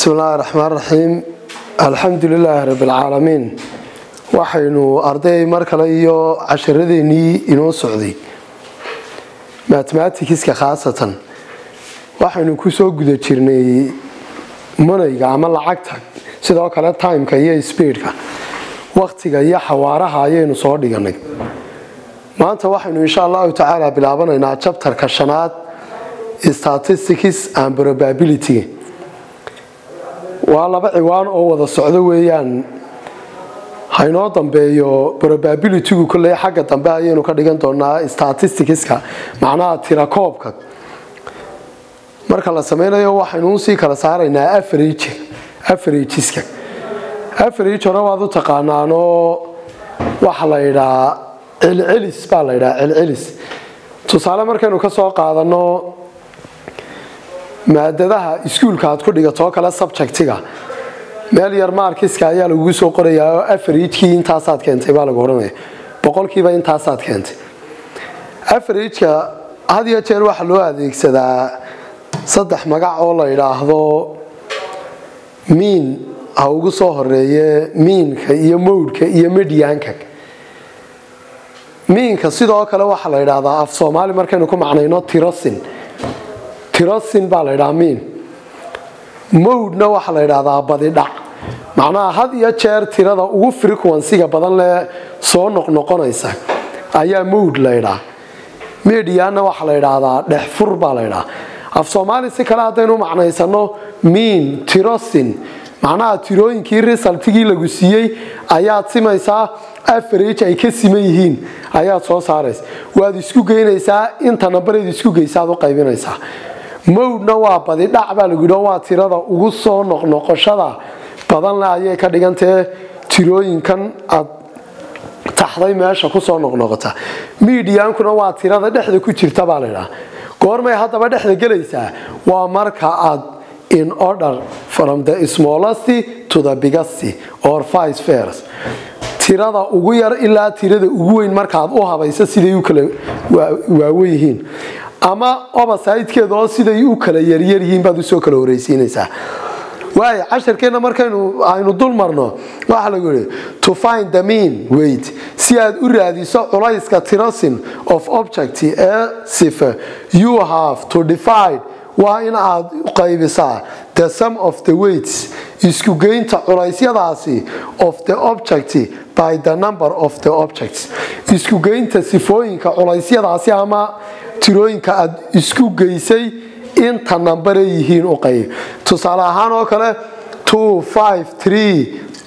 بسم الله الرحمن الرحيم الحمد لله رب العالمين waxaynu arday mar kale iyo casharadeenii inoo socday mathematics ka khaasatan waxaynu ku soo guda jirnay moneyga ama lacagta sidoo kale time-ka iyo speed-ka waqtiga iyo xawaaraha ayaynu soo dhiganay maanta waxaynu insha Allah ta'ala bilaabanaynaa chapter-ka shanaad statistics and probability waa laba ciwaan oo wada socdo weeyaan haynoo dambeeyo probability-gu kullee xagga dambe ayaynu ka dhigan doonaa statistics-ka macnaha tirakoobka marka la sameynayo waxaynu sii kala saaraynaa averageska average hore waad u taqaanaano waxa la yiraahdaa celcelis baa la yiraahdaa celcelis tusaale markaynu ka soo qaadano maadadaha iskuulka aad ku dhigato kala subjectiga meel yar markiska ayaa lagu soo qorayaa average-kii intaasaad keentay baa lagu oranaya boqolkiiba intaasaad keentay average-ka had iyo jeer waxa loo adeegsadaa saddex magac oo la yiraahdo mean ha ugu soo horeeye mean-ka iyo mode-ka iyo median-ka mean-ka sidoo kale waxa la yiraahdaa af Soomaali markaynu ku macnayno tirasin baa la yiraahdaa mean mode-na waxa la yiraahdaa badi dhac macnaha had iyo jeer tirada ugu frequency-ga badan leh soo noqnoqonaysa ayaa mode la yiraahdaa median-na waxa la yiraahdaa dhexfur baa la yiraahdaa af Soomaali si kala hadaynu macnaysano mean tirasin macnaha tirooyinkii result-gii lagu siiyay ayaad simaysaa average ay ka siman yihiin ayaad soo saaraysaa waad isku geynaysaa inta nambareed isku geysaad u qaybinaysaa mode-na waa badi dhac baa lagu yiraahdaa waa tirada ugu soo noqnoqoshada badan la ayay ka dhigantay tirooyinkan aad taxday meesha ku soo noqnoqota median-kuna waa tirada dhexda ku jirta baa la yiraahdaa goormay hadaba dhexda galaysaa waa marka aad in order from the smallest to the biggest or vice versa tirada ugu yar ilaa tirada ugu weyn markaad u habayso siday u kala waaweyn ama opposite-keeda oo siday u kala yaryar yihiin baad u soo kala horeysiinaysaa waay casharkeena markaynu aynu dul marno waxa lagu yiri to find the mean weight si aad u raadiso culayska tirasin of object sifa you have to divide waa in aad qaybisaa the sum of the weights isku geynta culaysyadaasi of the object by the number of the objects isku geynta sifooyinka culaysyadaasi ama tirooyinka aad isku geysay inta number ay yihiin u qayb tusaale ahaan oo kale 2 5 3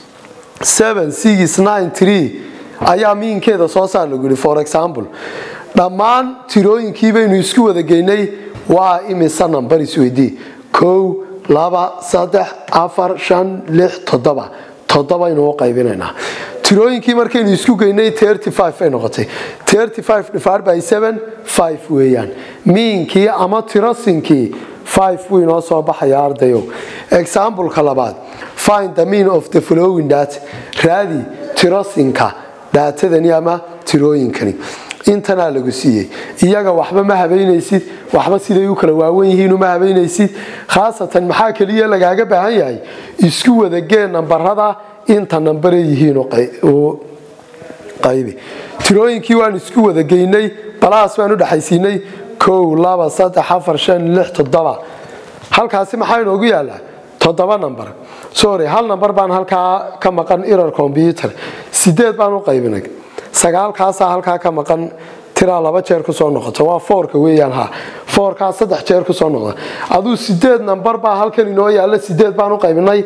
7 6 9 3 ayaa miinkeeda soo saar lagu yiri for example dhammaan tirooyinkii baynu isku wada geynay waa imisa number isweydii 1 2 3 4 5 6 7 aynu u qaybinaynaa tirooyinkii markaynu isku geynay 35 ay noqotay 35 divided by 7 5 weeyaan meankii ama tirasinkii 5 way noo soo baxaya ardayo example-ka labaad find the mean of the following data raadi tirasinka daatadani ama tirooyinkani intana lagu siiyay iyaga waxba ma habeynaysid waxba siday u kala waaweyn yihiin uma habeynaysid khaasatan maxaa kaliya lagaaga baahan yahay isku wada geen nambarada inta number yihiin oo qaybi tirooyinkii waan isku wada geynay balaas waan u dhaxaysiinay 1 2 3 4 5 6 7 halkaasi maxay noogu yaalaa 7 number sorry hal number baan halkaa ka maqan error computer 8 baan u qaybinay 9 kaas halkaa ka maqan tira laba jeer ku soo noqoto waa 4ka weeyaan 4ka 3 jeer ku soo noqda aduu 8 number baa halkan inoo yaala 8 baan u qaybinay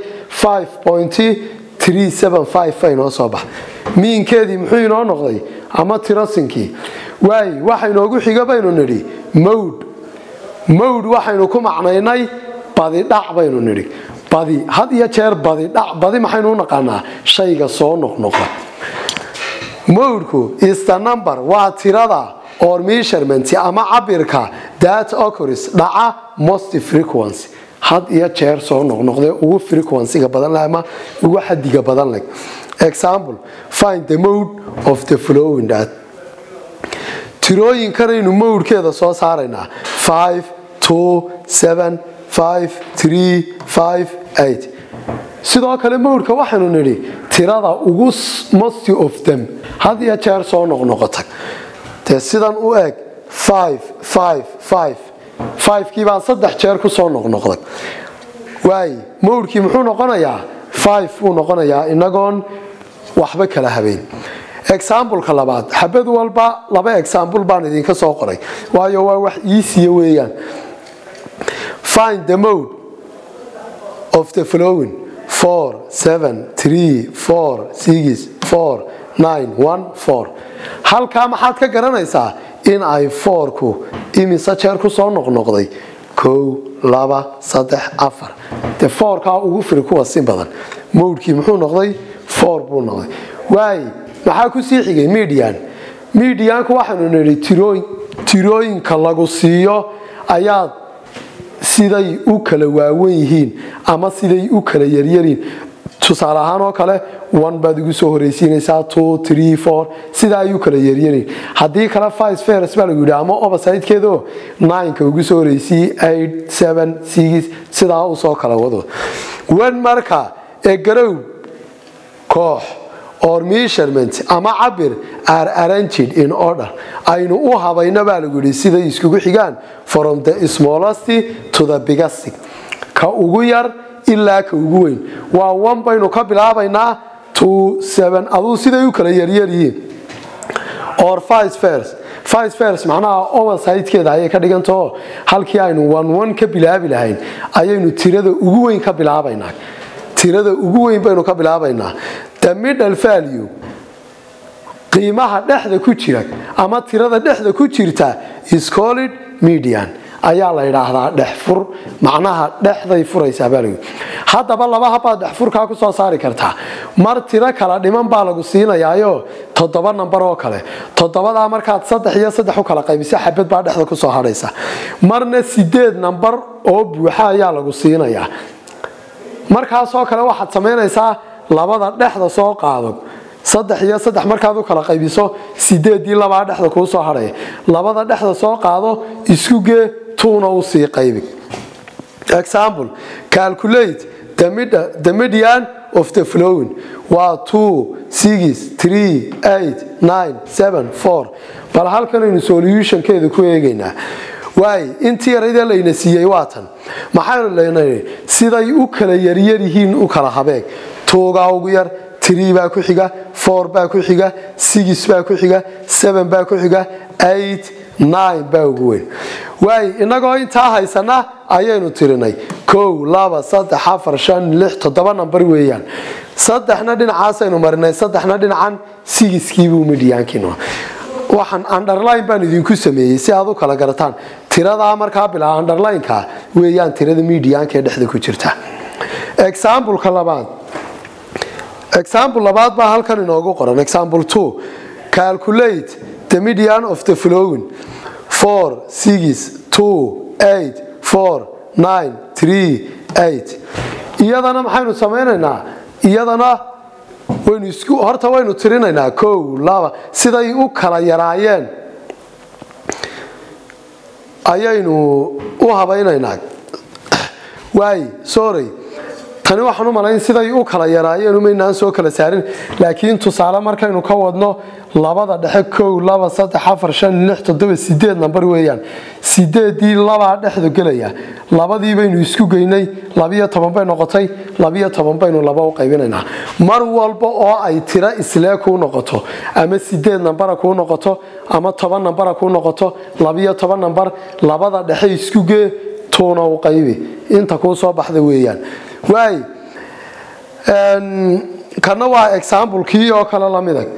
5.375 ay noo soo bax miinkeedii muxuu inoo noqday ama tirasinkii waay waxa inoogu xiga baynu niri mode waxaynu ku macnaynay badi dhac baynu niri badi had iyo jeer badi dhac badi maxaynu naqaanaa shayga soo noqnoqda mode-ku is the number waa tirada or measurement ama cabirka that occurs dhaca most frequency had iyo jeer soo noqnoqday ugu frequency-ga badan leh ama ugu xadiga badan leh example find the mode of the following data tirooyinkan aynu mode-keeda soo saaraynaa 5 2 7 5 3 5 8 sidoo kale mowdka waxaanu nidhi tirada ugu most of them had iyo jeer soo noqnoqotay dee sidan u eeg 5 kii baa 3 jeer ku soo noqnoqday waay mowdkii muxuu noqonayaa 5 uu noqonayaa inagoon waxba kala habeen example-ka labaad xabad walba laba example baan idinka soo qoray waayo waa wax easy weeyaan find the mode of the following 4 7 3 4 6 4 9 1 4 halka maxaad ka garanaysaa in ay 4ku imisa jeer ku soo noqnoqday 1 2 3 4 the 4ka ugu firi kuwa si badan mowdkii muxuu noqday 4 buu noqday waay maxaa ku sii xigay medianku waxaanu nidhi tirooyinka lagu siiyo ayaad siday u kala waawan yihiin ama siday u kala yaryariin tusaale ahaan oo kale 1 baad ugu soo horeysiinaysaa 2 3 4 sidaa ay u kala yaryariin haddii kale 5 fairs baa lagu yidhi ama opposite-keedo 9ka ugu soo horeysii 8 7 6 sidaa u soo kala wado wan marka ee garow koox or measurement ama cabir are arranged in order aynu u habayna baa lagu yidhi siday iskugu xigaan from the smallest to the biggest ka ugu yar ilaa ka ugu weyn waa 1 baynu ka bilaabaynaa 2 7 aduu siday u kala yaryariin or 5 fairs macnaha overside-keeda ayay ka dhigantao halkii aynu 1 ka bilaabi lahayn ayaynu tirada ugu weyn ka bilaabaynaa baynu ka bilaabaynaa the middle value qiimaha dhexda ku jira ama tirada dhexda ku jirta is called median ayaa la yiraahdaa dhexfur macnaha dhexday furaysaa baa lagu hadaba laba habaad dhexfurka ku soo saari kartaa mar tiro kala dhiman baa lagu siinayaayo 7 number oo kale 7da markaad 3 iyo 3 u kala qaybiso xabad baa dhexda ku soo haraysa marna 8 number oo buuxa ayaa lagu siinayaa markaas oo kale waxaad sameynaysaa labada dhexda soo qaado 3 iyo 3 markaad u kala qaybiso 8 iyo 2 dhexda ku soo haray labada dhexda soo qaado isku gee 2 u sii qaybi example calculate the median of the following waa 2 6 3 8 9 7 4 bal halkan aynu solution-keeda ku eegaynaa waay intii yarayda layna siiyay waatan maxaynu leenahay siday u kala yaryar yihiin u kala habeeg 2ga ugu yar 3 baa ku xiga 4 baa ku xiga 6 baa ku xiga 7 baa ku xiga 8 9 baa ugu weyn waay inagoo intaa haysana ayaynu tirinay 1 2 3 4 5 6 7 number weeyaan saddexna dhinacaas aynu marinay saddexna dhinacan 6kii buu mediankiino waxaan underline baan idinku sameeyay si aad u kala garataan tirada markaa bilaa underline-ka weeyaan tirada medianka ee dhexda ku jirta example-ka labaad baa halkan inoogu qoran example 2 calculate the median of the following 4 6 2 8 4 9 3 8 iyadana maxaynu sameynaynaa iyadana waynu tirinaynaa 1 2 siday u kala yaraayeen ayaynu u habaynaynaa waay sorry tani waxaan u malayn siday u kala yaraayeen umaynaan soo kala saarin laakiin tusaale markaynu ka wadno labada dhexe 1 2 3 4 5 6 7 8 number weeyaan 8dii laba dhexda galaya labadii baynu isku geynay 12 bay noqotay 12 baynu laba u qaybinaynaa mar walba oo ay tira isla ku noqoto ama 8 number ku noqoto ama 10 number ku noqoto 12 number labada dhexe isku gee toona u qaybi inta ku soo baxda weeyaan waay kana waa example kii oo kala la mid ah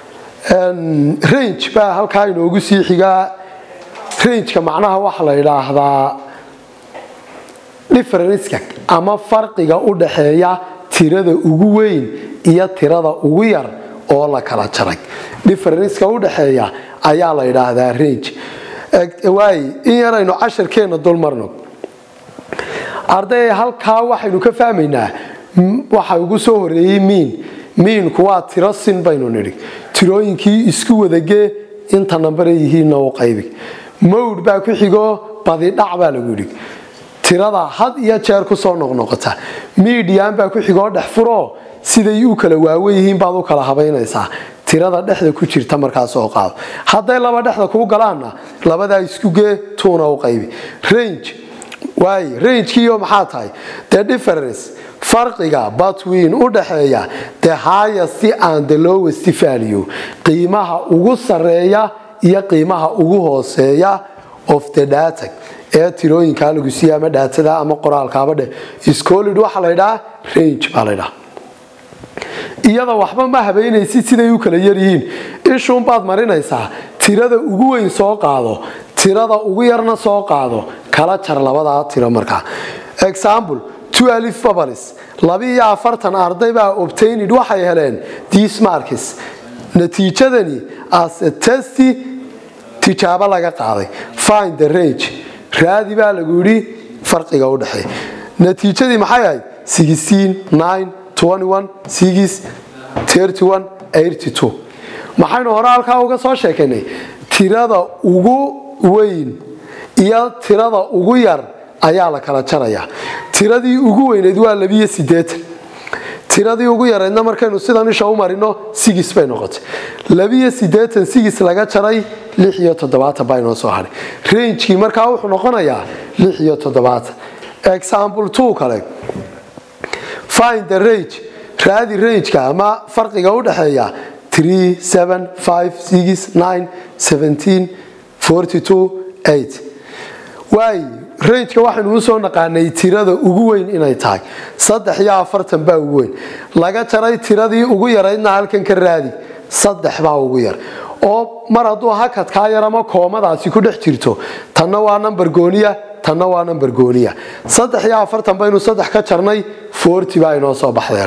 range baa halka inoogu sii xigaa range-ka macnaha waxa la yiraahdaa difference ama farqiga u dhaxeeya tirada ugu weyn iyo tirada ugu yar oo la kala jaray difference-ka u dhaxeeya ayaa la yiraahdaa range waay in yaraynu 10keena dul marno arday halka waxaynu ka fahmaynaa waxa ugu soo horeeyay mean waa tiro sin baynu nidhi tirooyinkii isku wadagee inta number yihiin oo qaybi mode baa ku xigo badi dhac baa lagu yiri tirada had iyo jeer ku soo noqnoqota median baa ku xigoo dhex furo siday u kala waaweyihiin baad u kala habeynaysaa tirada dhexda ku jirta markaas oo qaado haday laba dhexda ku galaana labada isku gee toona u qaybi range kiyo maxaa tahay the difference farqiga between u dhaxeeya the highest and the lowest value qiimaha ugu sareeya iyo qiimaha ugu hooseeya of the data ee tirooyinka lagu siiyay ama daatada ama qoraalkaaba dhe is called waxa la yiraahdaa range baa la yiraahdaa iyada waxba ma habeynaysid siday u kala yar yihiin ishuun baad marinaysaa tirada ugu weyn soo qaado tirada ugu yarna soo qaado kala jar labada tiro markaa example 12 bubbles 42 arday baa obtained waxay heleen these marks natiijadani as a test tijaabo laga qaaday find the range raadi baa lagu yiri farqiga u dhaxeeya natiijadii maxay ahayd 16 9 21 6 31 82 maxaynu hore halkaa uga soo sheekeynay tirada ugu weyn iyo tirada ugu yar ayaa la kala jaraya tiradii ugu weyneed waa 82 tiradii ugu yareedna markaynu sidan isha u marino 6 bay noqotay 82 6 laga jaray 6 iyo 7 bay noo soo haray range-kii markaa wuxuu noqonayaa 6 iyo 7 example 2 kale find the range raadi range-ka ama farqiga u dhaxeeya 3 7 5 6 9 17 42 8 way range-ka waxaanu u soo naqaanay tirada ugu weyn inay tahay 3 iyo 40 baa ugu weyn laga jaray tiradii ugu yareedna halkan ka raadi 3 baa ugu yar oo mar hadduu hakad ka yar ama koomadaasi ku dhex jirto tanna waa number gooniya tanna waa number gooniya 3 iyo 40 baynu 3 ka jarnay 40 baa inoo soo baxday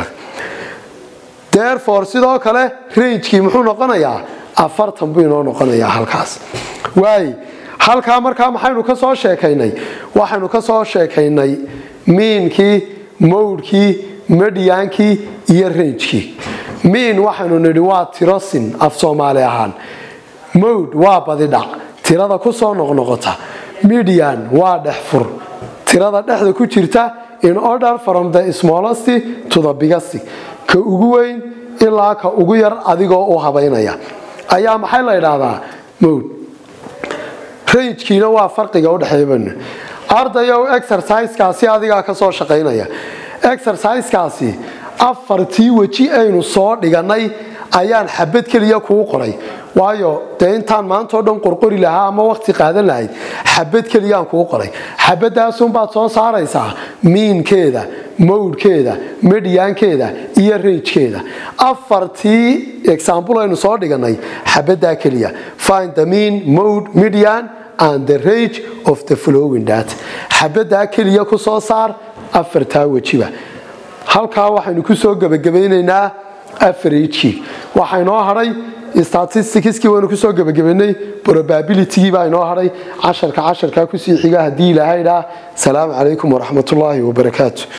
therefore sidoo kale range-kii muxuu noqonayaa 40 buu inoo noqonayaa halkaas way halka markaa maxaynu ka soo sheekaynay waxaanu ka soo sheekaynay mean-kii mode-kii median-kii iyo range-kii mean waxaanu nidhi waa tiro sin af Soomaali ahaan mode waa badi dhac tirada ku soo noqnoqota median waa dhex fur tirada dhexda ku jirta in order from the smallest to the biggest ka ugu weyn ilaa ka ugu yar adigoo u habeynaya ayaa maxay la yiraahdaa mode range-kiina waa farqiga u dhaxeeya ardayow exercise-kaasi adiga ka soo shaqeynaya exercise-kaasi afartii waji aynu soo dhiganay ayaan xabad kaliya ku qoray waayo intaan maanta oo dhan qorqori lahaa ama waqti qaadan lahayd xabad kaliya aan ku qoray xabadaas un baad soo saaraysaa mean-keeda mode-keeda median-keeda iyo range-keeda afartii example aynu soo dhiganay xabada kaliya find the mean mode median and the range of the following data xabada kaliya ku soo saar afartaa wajiba halkaa waxaynu ku soo gabagabeynaynaa average waxa inoo haray statistics-kii waynu ku soo gabagabeynay probability-gii baa inoo haray 10 ku sii xiga hadii ilaahay salaam calaykum wa rahmatullaahi wa barakaatuh